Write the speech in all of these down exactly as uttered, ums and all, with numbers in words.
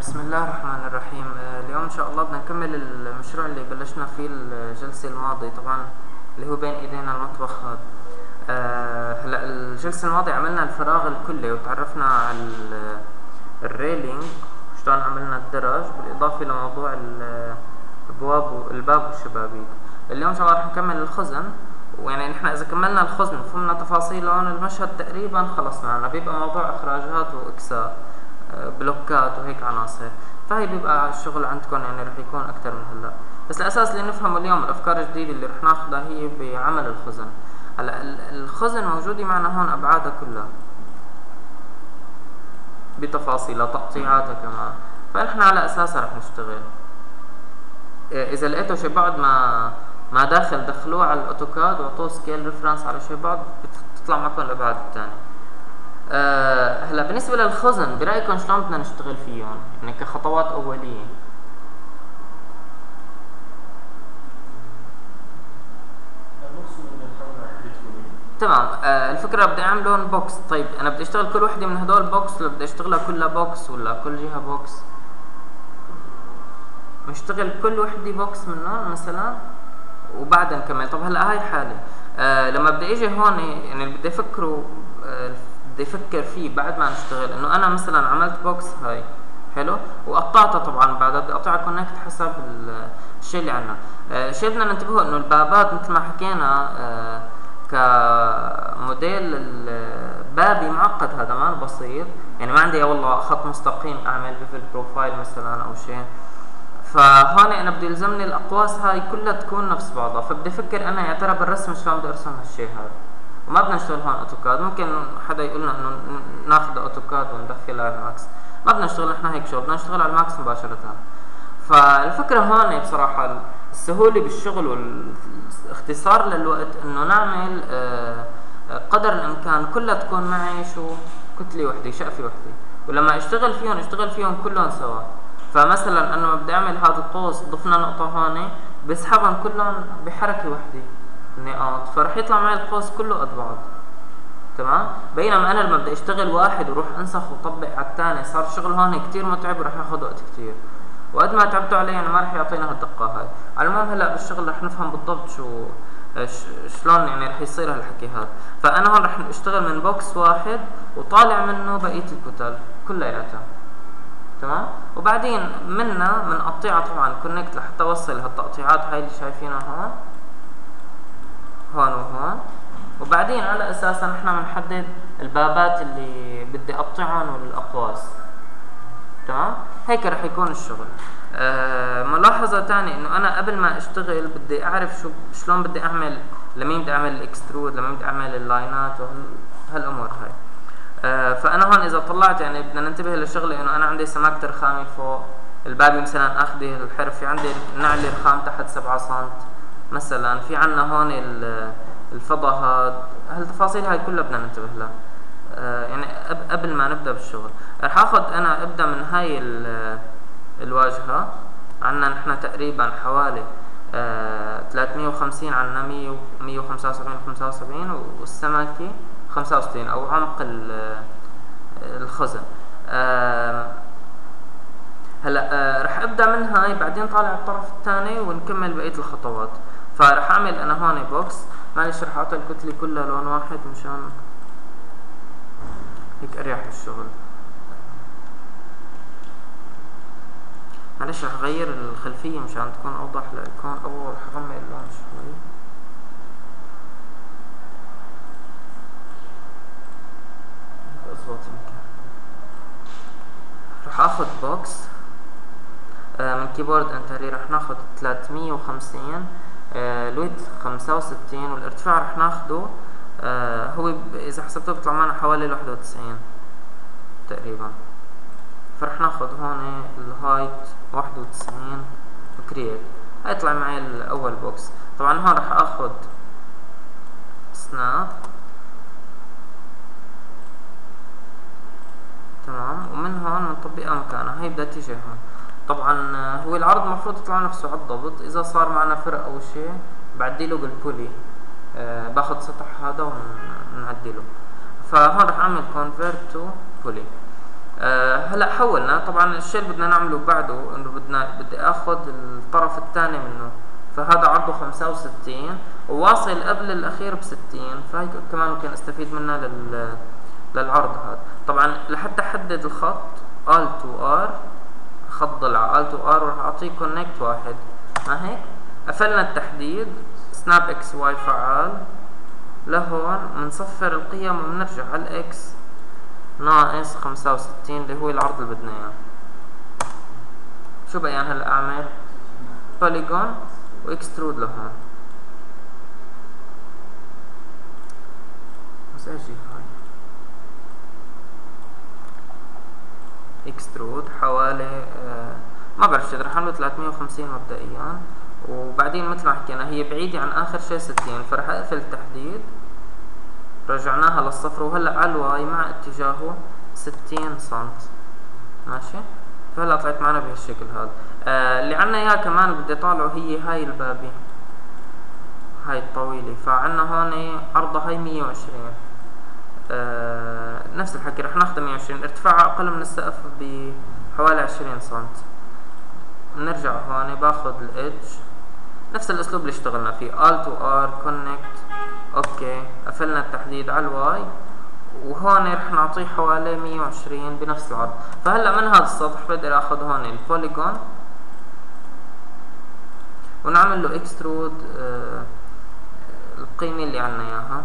بسم الله الرحمن الرحيم. اليوم ان شاء الله بدنا نكمل المشروع اللي بلشنا فيه الجلسة الماضية، طبعا اللي هو بين ايدينا المطبخ هذا. هلا الجلسة الماضية عملنا الفراغ الكلي وتعرفنا على الريلينج شلون عملنا الدرج، بالاضافة لموضوع الابواب الباب والشبابيك. اليوم ان شاء الله رح نكمل الخزن، ويعني نحن اذا كملنا الخزن وفهمنا تفاصيله المشهد تقريبا خلص معنا. بيبقى موضوع اخراجات واكساء بلوكات وهيك عناصر، فهي بيبقى الشغل عندكم يعني رح يكون اكثر من هلا. بس الاساس اللي نفهمه اليوم الافكار الجديده اللي رح ناخذها هي بعمل الخزن. هلا الخزن موجوده معنا هون ابعادها كلها بتفاصيلها تقطيعاتها كمان، فنحن على اساسها رح نشتغل. اذا لقيتوا شي بعض ما ما داخل دخلوه على الاوتوكاد واعطوه سكيل ريفرنس على شي بعض بتطلع معكم الابعاد الثانيه. أه هلا بالنسبه للخزن برايكم شلون بدنا نشتغل فيهم يعني كخطوات اوليه؟ تمام. أه الفكره بدي اعملهم بوكس. طيب انا بدي اشتغل كل وحده من هدول بوكس ولا بدي اشتغلها كلها بوكس ولا كل جهه بوكس؟ نشتغل كل وحده بوكس منهم مثلا وبعدها نكمل. طب هلا هاي حاله أه لما بدي اجي هون يعني بدي افكروا أه بدي افكر فيه بعد ما نشتغل، انه انا مثلا عملت بوكس هاي حلو وقطعتها، طبعا بعدها بدي اقطعها كونكت حسب الشيء اللي عندنا. الشيء بدنا ننتبهوا انه البابات مثل ما حكينا آه كموديل البابي معقد، هذا ما بسيط يعني ما عندي والله خط مستقيم اعمل بفل بروفايل مثلا او شيء. فهون انا بدي يلزمني الاقواس هاي كلها تكون نفس بعضها، فبدي افكر انا يا ترى بالرسم شلون بدي ارسم هالشيء هذا. وما بدنا نشتغل هون اوتوكاد، ممكن حدا يقول لنا انه ناخذ اوتوكاد وندخلها على الماكس، ما بدنا نشتغل نحن هيك شغل، بدنا نشتغل على الماكس مباشرة. فالفكرة هون بصراحة السهولة بالشغل والاختصار للوقت انه نعمل آه قدر الامكان كلها تكون معي شو كتلة وحدة شقفة وحدة، ولما اشتغل فيهم اشتغل فيهم كلهم سوا. فمثلا انا بدي اعمل هذا القوس ضفنا نقطة هون بسحبهم كلهم بحركة وحدة النقاط، فرح يطلع معي القوس كله قد بعض. تمام. بينما انا لما بدي اشتغل واحد وروح انسخ وطبق على الثاني صار الشغل هون كتير متعب ورح ياخذ وقت كتير، وقد ما تعبتوا عليه يعني ما رح يعطينا هالدقة هاي. على المهم هلا بالشغل رح نفهم بالضبط شو شلون يعني رح يصير هالحكي هذا. فانا هون رح اشتغل من بوكس واحد وطالع منه بقية الكتل كلياتها. تمام. وبعدين منا بنقطعها طبعا كونكت لحتى اوصل هالتقطيعات هاي اللي شايفينها هون هون وهون، وبعدين على اساسها نحن بنحدد البابات اللي بدي اقطعهم والاقواس. تمام. هيك رح يكون الشغل. آه ملاحظه ثانيه انه انا قبل ما اشتغل بدي اعرف شو شلون بدي اعمل، لمين بدي اعمل الاكسترود، لمين بدي اعمل اللاينات وهالامور هاي. آه فانا هون اذا طلعت يعني بدنا ننتبه للشغله انه انا عندي سماكه رخامه فوق البابي مثلا اخذي الحرف، في عندي نعلي رخام تحت سبعة سنت مثلا، في عنا هون الفضا هاد، هالتفاصيل هاي كلها بدنا ننتبه لها. آه يعني قبل ما نبدا بالشغل رح اخذ انا ابدا من هاي الواجهه، عنا نحن تقريبا حوالي آه ثلاثمية وخمسين، عنا مية وخمسة وسبعين خمسة وسبعين، والسمكه خمسة وستين او عمق الخزن. آه هلا آه رح ابدا من هاي بعدين طالع الطرف الثاني ونكمل بقيه الخطوات. فرح اعمل انا هون بوكس، معلش رح اعطي الكتله كلها لون واحد مشان هيك اريح بالشغل. معلش رح اغير الخلفيه مشان تكون اوضح لكم، او رح اغمق اللون شوي. اضبط المكان. رح اخذ بوكس آه من كيبورد انتري، رح ناخذ ثلاثمية وخمسين، آه الويدث خمسة وستين، والارتفاع رح ناخذه آه هو اذا حسبته بيطلع معنا حوالي واحد وتسعين تقريبا. فرح ناخذ هون الهايت واحد وتسعين وكرييت، هيطلع معي الاول بوكس. طبعا هون رح اخذ سناب. تمام. ومن هون بنطبقها مكانها، هي بدها تيجي هون. طبعا هو العرض المفروض يطلع نفسه على الضبط، اذا صار معنا فرق او شيء بعدله بالبولي، آه باخذ سطح هذا ونعدله. فهون رح اعمل convert to pulley. آه هلا حولنا. طبعا الشيء اللي بدنا نعمله بعده انه بدنا بدي اخذ الطرف الثاني منه، فهذا عرضه خمسة وستين وواصل قبل الاخير بستين، فهي كمان ممكن استفيد منها لل للعرض هذا. طبعا لحتى احدد الخط Alt و R، خط ضلع Alt و R، وراح اعطيه كونكت واحد. ما هيك قفلنا التحديد. سناب اكس واي فعال لهون، بنصفر القيم وبنرجع على الاكس ناقص خمسة وستين اللي هو العرض اللي بدنا اياه. شو بقى يعني هلا اعمل؟ بوليجون واكسترود لهون. بس ايش هاي؟ اكسترود حوالي آه ما بعرف شو رح اعمله ثلاثمية وخمسين مبدئيا، وبعدين مثل ما حكينا هي بعيدة عن اخر شيء ستين، فرح اقفل التحديد. رجعناها للصفر، وهلا على الواي مع اتجاهه ستين سنت. ماشي، فهلا طلعت معنا بهالشكل هذا. آه اللي عنا اياه كمان اللي بدي طالعه هي هاي البابي، هاي الطويلة، فعنا هون عرضها هاي مية وعشرين. آه نفس الحكي رح ناخذ مية وعشرين، ارتفاعها اقل من السقف بحوالي عشرين سنت. بنرجع هون باخذ الادج، نفس الاسلوب اللي اشتغلنا فيه، Alt و R Connect. اوكي، قفلنا التحديد على الواي، وهون رح نعطيه حوالي مية وعشرين بنفس العرض. فهلا من هذا السطح بقدر اخذ هون البوليجون ونعمل له اكسترود آه القيمة اللي عنا اياها.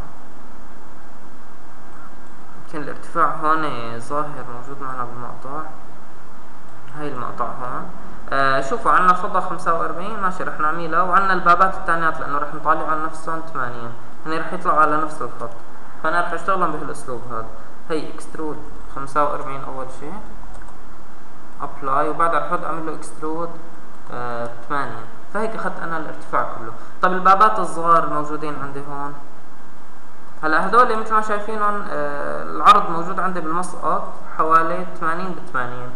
يمكن الارتفاع هون ظاهر موجود معنا بالمقطع، هاي المقطع هون. آه شوفوا عنا فضة خمسة وأربعين، ماشي رح نعملها، وعنا البابات الثانيات لانه رح نطالع على نفسهم ثمانين، هني رح يطلعوا على نفس الخط، فانا رح اشتغلهم بهالاسلوب هذا. هي اكسترود خمسة وأربعين اول شيء، ابلاي، وبعدها رح اعمل له اكسترود آه ثمانية، فهيك اخذت انا الارتفاع كله. طب البابات الصغار الموجودين عندي هون، هلا هدول مثل ما شايفينهم آه العرض موجود عندي بالمسقط حوالي ثمانين ب ثمانين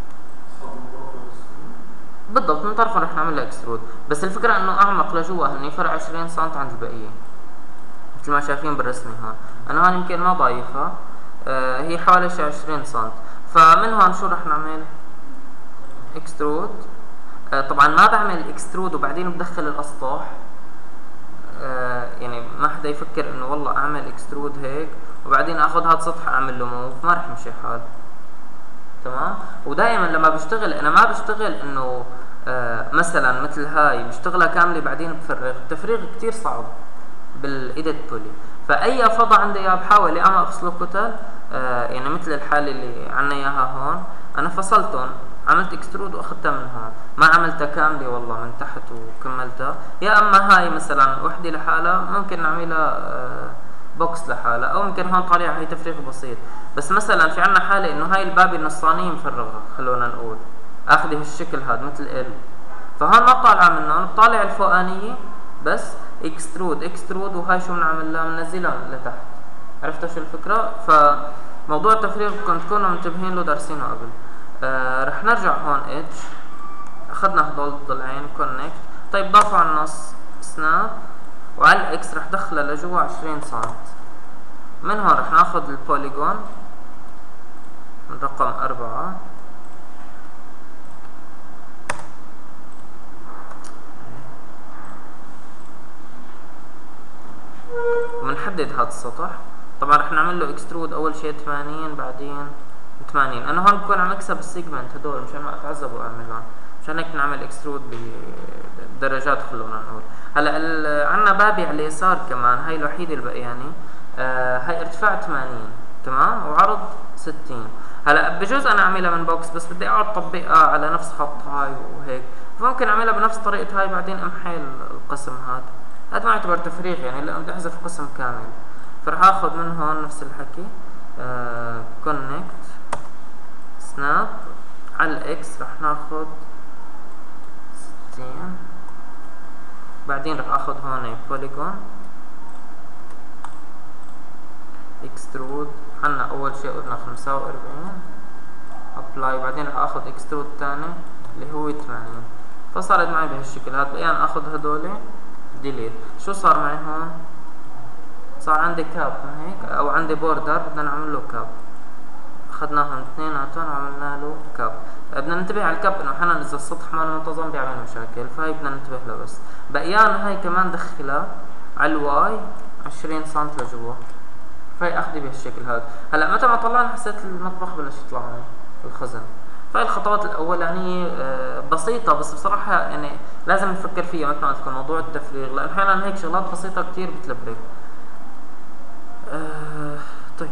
بالضبط، من طرفهم رح نعمل لها اكسترود. بس الفكره انه اعمق لجوا، هني فرق عشرين سنت عن البقيه مثل ما شايفين بالرسمه هون. انا هون يمكن ما ضايفها، آه هي حوالي شي عشرين سنت. فمن هون شو رح نعمل؟ اكسترود. آه طبعا ما بعمل اكسترود وبعدين بدخل الاسطح، آه يعني ما حدا يفكر انه والله اعمل اكسترود هيك وبعدين اخذ هذا السطح اعمل له موف، ما رح يمشي حال. تمام. ودائما لما بشتغل انا ما بشتغل انه آه مثلا مثل هاي بشتغلها كامله بعدين بفرغ، التفريغ كتير صعب بالايديت بولي. فاي فضا عندي اياه بحاول يا اما افصله كتل، آه يعني مثل الحاله اللي عنا اياها هون، انا فصلتهم عملت اكسترود واخذتها من هون، ما عملتها كامله والله من تحت وكملتها. يا اما هاي مثلا وحده لحالها ممكن نعملها آه بوكس لحالها، او ممكن هون طالعه هي تفريغ بسيط. بس مثلا في عنا حاله انه هاي الباب النصانيه مفرغها، خلونا نقول اخذ هالشكل هذا مثل ال، فهون ما طالعه منهم، بطالع الفوقانيه بس اكسترود اكسترود، وهاي شو بنعمل لها؟ بننزلها لتحت. عرفتوا شو الفكره؟ فموضوع التفريغ كنت تكونوا منتبهين له دارسينه قبل. آه رح نرجع هون اتش، اخذنا هدول الضلعين كونكت. طيب ضافوا على النص سناب، وعلى الاكس رح دخلها لجوا عشرين سنت. من هون رح ناخذ البوليجون من رقم أربعة، وبنحدد هذا السطح. طبعا رح نعمل له اكسترود اول شيء ثمانين بعدين ثمانين. انا هون بكون عم اكسب السيجمنت هدول مشان ما اتعذب واعملهم، مشان هيك نعمل اكسترود بدرجات. خلونا نقول هلا عندنا بابي على اليسار كمان، هاي الوحيده اللي بقياني. آه هاي ارتفاع ثمانين تمام وعرض ستين. هلا بجوز انا اعملها من بوكس، بس بدي اقعد طبقها على نفس خط هاي وهيك، فممكن اعملها بنفس طريقه هاي بعدين امحي القسم هذا. هذا ما يعتبر تفريغ يعني، لانه بدي احذف قسم كامل. فرح اخذ من هون نفس الحكي، كونكت سناب على الاكس رح ناخذ ستين، بعدين رح اخذ هون بوليجون اكسترود. عنا اول شيء قلنا خمسة وأربعين، ابلاي، بعدين رح اخذ اكسترود ثاني اللي هو ثمانين. فصارت معي بهالشكل هذا. بقيان اخذ هدول ديليت. شو صار معي هون؟ صار عندي كاب هيك، او عندي بوردر بدنا نعمل له كاب. اخذناهم اثنيناتهم وعملنا له كاب. بدنا ننتبه على الكاب انه احيانا اذا السطح ما منتظم بيعمل مشاكل، فهي بدنا ننتبه له. بس بقيان هاي كمان دخلها على الواي عشرين سم لجوا، فهي اخذي بهالشكل هذا. هلا متى ما طلعنا حسيت المطبخ بلش يطلع معي الخزن. فهي الخطوات الاولانيه بسيطه، بس بصراحه يعني لازم نفكر فيها مثل ما قلت لكم، موضوع التفريغ، لان احيانا هيك شغلات بسيطه كثير بتلبك. أه طيب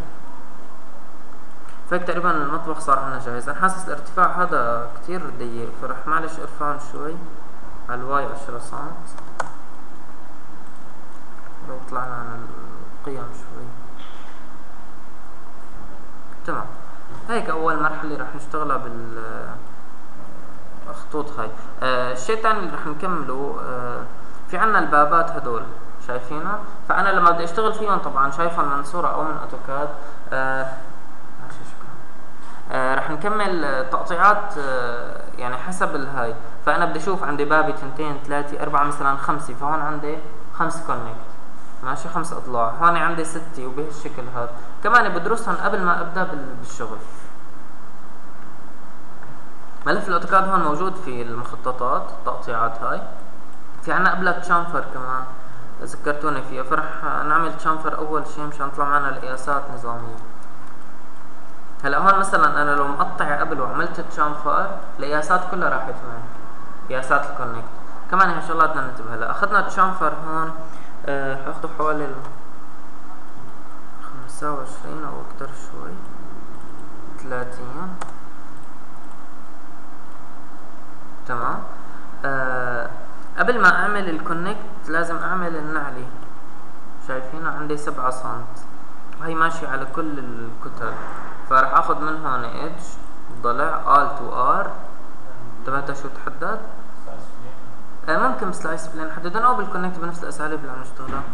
فهيك تقريبا المطبخ صار عنا جاهز. انا حاسس الارتفاع هذا كثير ضيق، فرح معلش ارفعهم شوي على الواي عشرة سم لو طلعنا عن القيم شوي. تمام، هيك اول مرحله رح نشتغلها بالخطوط هاي. آه الشيء الثاني اللي رح نكمله، آه في عنا البابات هدول شايفينها، فانا لما بدي اشتغل فيهم طبعا شايفهم من صوره او من اوتوكاد. آه آه رح نكمل تقطيعات آه يعني حسب الهاي. فانا بدي اشوف عندي بابي تنتين ثلاثة أربعة مثلا خمسة، فهون عندي خمس كونكت ماشي، خمس اضلاع، هون عندي ستة وبهالشكل هذا. كمان بدرسهم قبل ما ابدا بالشغل. ملف الاوتوكاد هون موجود في المخططات التقطيعات هاي. في عنا قبلها تشامفر كمان ذكرتوني فيها، فرح نعمل تشامفر اول شيء مشان يطلع معنا القياسات نظاميه. هلا هون مثلا انا لو مقطع قبل وعملت تشامفر القياسات كلها راحت معي، قياسات الكونكت. كمان هي شغلات بدنا ننتبه لها. اخذنا تشامفر هون أه رح اخذه حوالي خمسة وعشرين او اكثر شوي، ثلاثين. تمام. أه قبل ما اعمل الكونكت لازم اعمل النعلي، شايفينها عندي سبعة سم وهي ماشية على كل الكتل. فرح اخذ من هون ايدج ضلع الت وار. انتبهت شو تحدد؟ آه ممكن بسلايس بلين نحددهم او بالكونكت بنفس الاساليب اللي عم نشتغلها.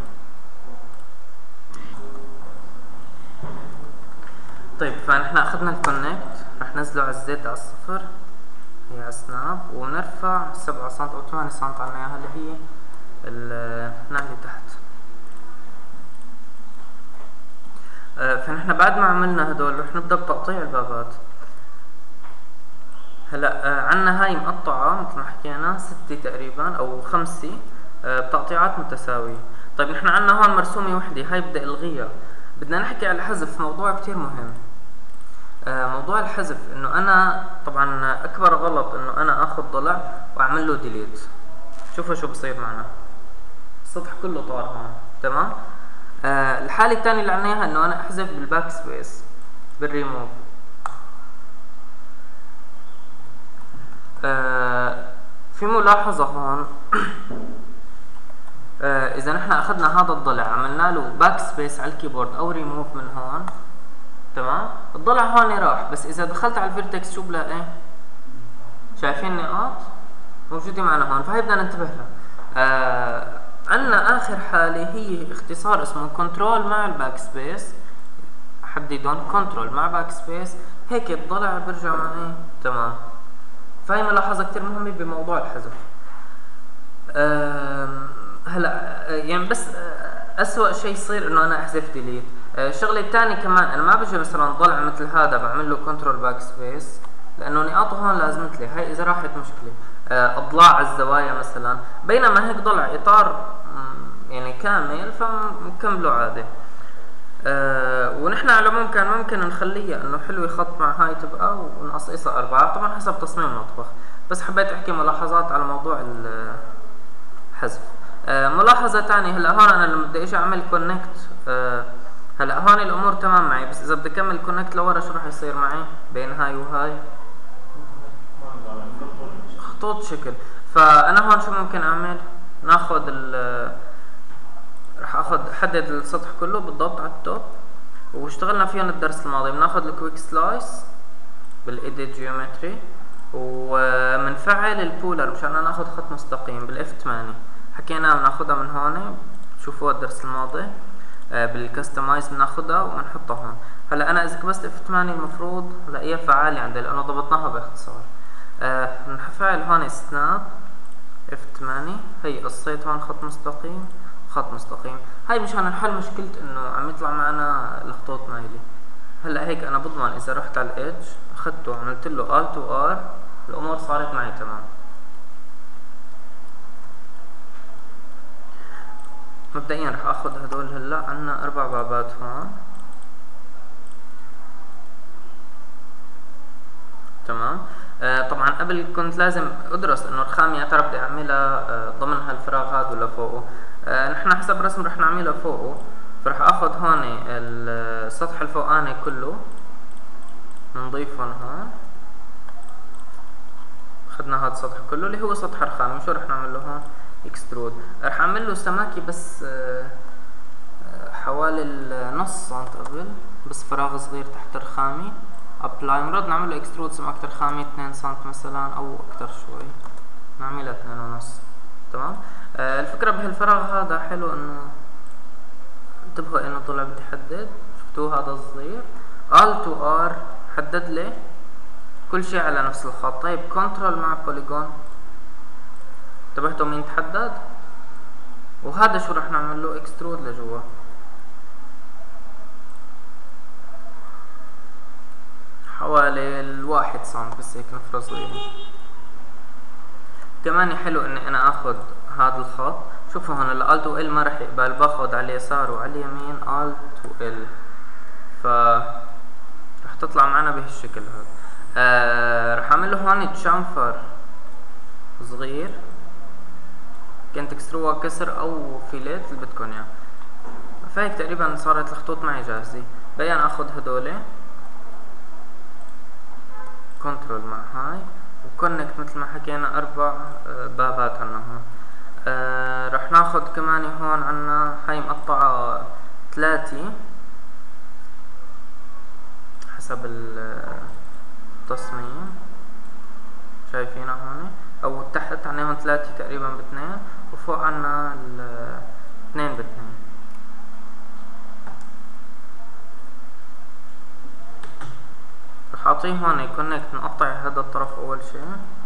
طيب فنحن اخذنا الكونكت، رح ننزله على الزد على الصفر، هي على سناب، ونرفع سبعة سم او ثمانية سم عنا اياها اللي هي النعلة تحت. آه فنحن بعد ما عملنا هدول رح نبدا بتقطيع البابات. هلا آه عنا هاي مقطعة مثل ما حكينا ستة تقريبا او خمسة آه بتقطيعات متساوية. طيب نحن عنا هون مرسومة وحدة، هاي بدي الغيها. بدنا نحكي على الحذف، موضوع كتير مهم. آه موضوع الحذف انه انا طبعا اكبر غلط انه انا اخذ ضلع واعمل له ديليت. شوفوا شو بصير معنا، السطح كله طار هون. تمام. آه الحالة الثانية اللي عنا اياها انه انا احذف بالباك سبيس بالريموف. آه في ملاحظة هون آه اذا نحن اخذنا هذا الضلع عملنا له باك سبيس على الكيبورد او ريموف من هون، تمام، الضلع هون راح. بس اذا دخلت على الفيرتكس شو بلاقي؟ شايفين نقاط موجودة معنا هون، فهي بدنا ننتبه لها. آه عندنا اخر حالة هي اختصار اسمه كنترول مع الباك سبيس، حددون كنترول مع باك سبيس، هيك الضلع برجع معي. تمام. فهي ملاحظة كتير مهمة بموضوع الحذف. أه هلا يعني بس أسوأ شيء يصير انه انا احذف ديليت. الشغله الثانيه كمان انا ما بجي مثلا ضلع مثل هذا بعمل له كنترول باك سبيس، لانه نقاطه هون لازمت لي، هاي اذا راحت مشكله. أه اضلاع على الزوايا مثلا، بينما هيك ضلع اطار يعني كامل فمكمله عادي. أه ونحن على العموم كان ممكن نخليها انه حلوه خط مع هاي تبقى ونقصقصها اربعه، طبعا حسب تصميم المطبخ. بس حبيت احكي ملاحظات على موضوع الحذف. أه ملاحظه ثانيه، هلا هون انا لما بدي اجي اعمل كونكت، أه هلا هون الامور تمام معي، بس اذا بدي اكمل كونكت لورا شو راح يصير معي بين هاي وهاي؟ خطوط شكل. فانا هون شو ممكن اعمل؟ ناخذ ال رح اخذ احدد السطح كله بالضبط على التوب، واشتغلنا فيهم الدرس الماضي. بناخذ الكويك سلايس بالايديت جيومتري، وبنفعل البولر مشان ناخذ خط مستقيم بالاف ثمانية، حكينا بناخذها من هون، شوفوا الدرس الماضي. آه بالكستمايز بناخذها وبنحطها هون. هلا انا اذا كبست اف ثمانية المفروض هلاقيها فعالة عندي لانه ضبطناها باختصار. آه بنفعل هون سناب اف ثمانية، هي قصيت هون خط مستقيم خط مستقيم، هاي مشان نحل مشكلة انه عم يطلع معنا الخطوط مايلة. هلا هيك انا بضمن اذا رحت على الايدج اخذته عملت له ال تو ار الامور صارت معي تمام. مبدئيا رح اخذ هدول. هلا عنا اربع بابات هون تمام. آه طبعا قبل كنت لازم ادرس انه الرخام يا ترى بدي اعملها آه ضمن هالفراغ هذا ولا فوقه. آه نحن حسب رسم رح نعملها فوقه، فرح اخذ هون السطح الفوقاني كله نضيفهم هون. اخذنا هذا السطح كله اللي هو سطح رخامي. شو رح نعمل له هون؟ اكسترود. رح اعمل له سماكي بس آه حوالي النص سنت قبل، بس فراغ صغير تحت الرخامي. ابلاي مرات نعمل له اكسترود سماكة رخامي اثنين سنت مثلا او اكثر شوي، نعملها اثنين ونص تمام. آه الفكرة بهالفراغ هذا حلو انه انتبهوا انه طلع بدي حدد. شفتوه هذا الصغير ال تو ار حدد لي كل شيء على نفس الخط. طيب كنترول مع بوليجون، انتبهتوا مين تحدد؟ وهذا شو رح نعمل له؟ اكسترود لجوا. حوالي الواحد سنت بس هيك نفرة صغيرة. كمان حلو اني انا اخذ هذا الخط. شوفوا هون ال تو ال ما رح يقبل، باخذ على اليسار وعلى اليمين ال تو ال، ف رح تطلع معنا بهالشكل هذا. آه رح اعمل له هون تشامفر صغير، كنت تكسروها كسر او فيليت اللي بدكم اياه. فهيك تقريبا صارت الخطوط معي جاهزة. بقى اخذ هدول كنترول مع هاي وكونكت مثل ما حكينا اربع بابات عنا هون. آه رح ناخد كمان هون عنا هاي مقطعة ثلاثة حسب التصميم، شايفينها هون، او تحت عنا هون ثلاثة تقريبا باثنين وفوق عنا اثنين باثنين. رح اعطيه هون كونكت، نقطع هذا الطرف اول شي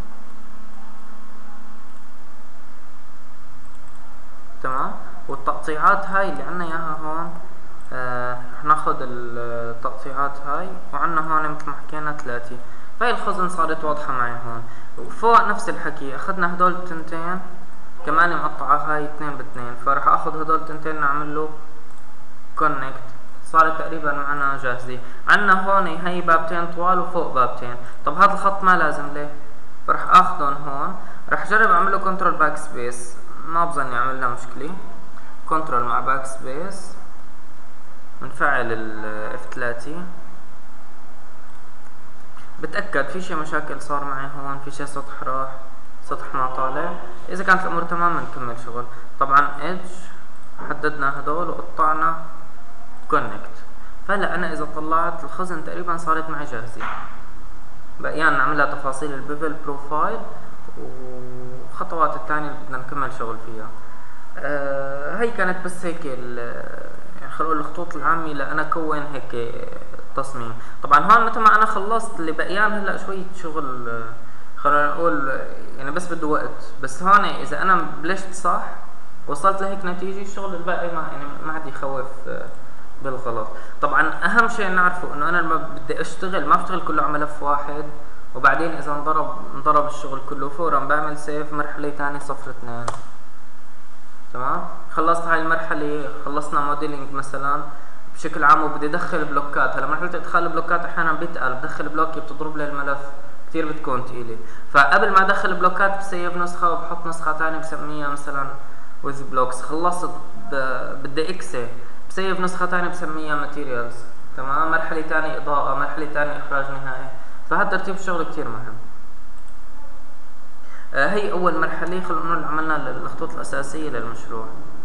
تمام. والتقطيعات هاي اللي عنا اياها هون آه رح ناخد التقطيعات هاي وعنا هون مثل ما حكينا ثلاثة. فهي الخزن صارت واضحة معي هون. وفوق نفس الحكي اخذنا هدول التنتين كمان مقطعة هاي اثنين باثنين، فرح اخذ هدول التنتين نعمل له كونكت. صارت تقريبا معنا جاهزة. عنا هون هي بابتين طوال وفوق بابتين. طب هذا الخط ما لازم ليه؟ فرح اخذهم هون. رح جرب اعمل له كنترول باك سبيس، ما بظن يعمل لها مشكلة. كنترول مع باك سبيس بنفعل ال اف ثلاثة، بتأكد في شي مشاكل صار معي هون، في شي سطح راح، سطح ما طالع. اذا كانت الامور تمام بنكمل شغل. طبعا ايدج حددنا هدول وقطعنا كونكت. فهلا انا اذا طلعت الخزن تقريبا صارت معي جاهزة. بقيان نعملها تفاصيل البيفل بروفايل وخطوات الثانية اللي بدنا نكمل شغل فيها. آه هي كانت بس هيك يعني خلوا الخطوط العامة لأنا كون هيك تصميم. طبعا هون متى ما انا خلصت اللي بقيان هلا شوية شغل خلينا نقول يعني بس بده وقت. بس هون اذا انا بلشت صح وصلت لهيك نتيجة، الشغل الباقي ما يعني ما عاد يخوف بالغلط. طبعا اهم شيء نعرفه انه انا لما بدي اشتغل ما بشتغل كله على ملف واحد وبعدين اذا انضرب انضرب الشغل كله فورا بعمل سيف مرحلة ثانية صفر اثنين تمام. خلصت هاي المرحلة، خلصنا موديلينج مثلا بشكل عام وبدي ادخل بلوكات. هلا مرحلة ادخال البلوكات احيانا بيتقل، بدخل بلوك بتضرب لي الملف كثير بتكون ثقيلة. فقبل ما ادخل بلوكات بسيف نسخة وبحط نسخة ثانية بسميها مثلا ويز بلوكس. خلصت بدي اكسي بسيف نسخة ثانية بسميها ماتيريالز تمام. مرحلة ثانية اضاءة، مرحلة ثانية اخراج نهائي. فهذا ترتيب الشغل كثير مهم. آه هي اول مرحلة خلونا نقول عملنا الخطوط الاساسية للمشروع.